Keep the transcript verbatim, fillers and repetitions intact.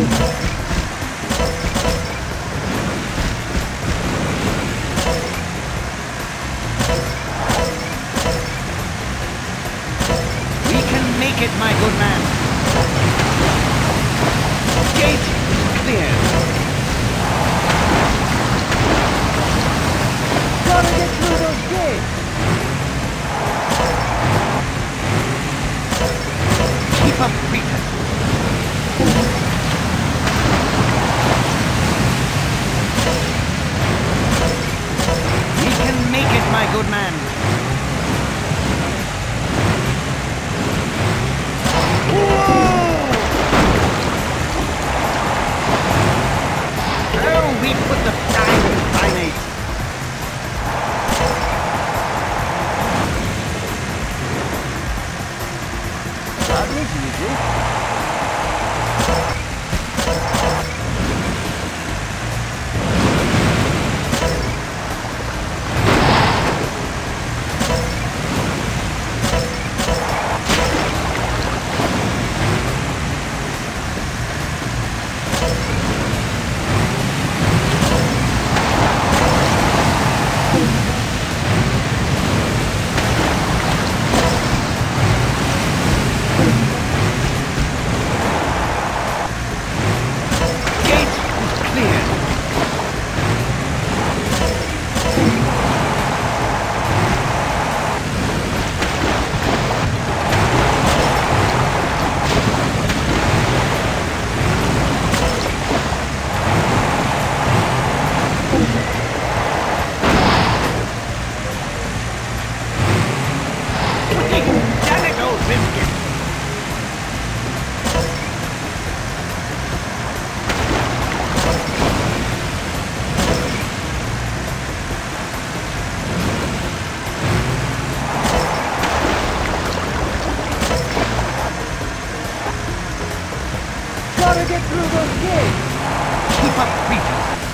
We can make it, my good man. Gate clear. Gotta get through those gates! Keep up, Peter. We can make it, my good man. Oh, we put the time in primate. That was easy. Gotta get through those gates! Keep up, Peter.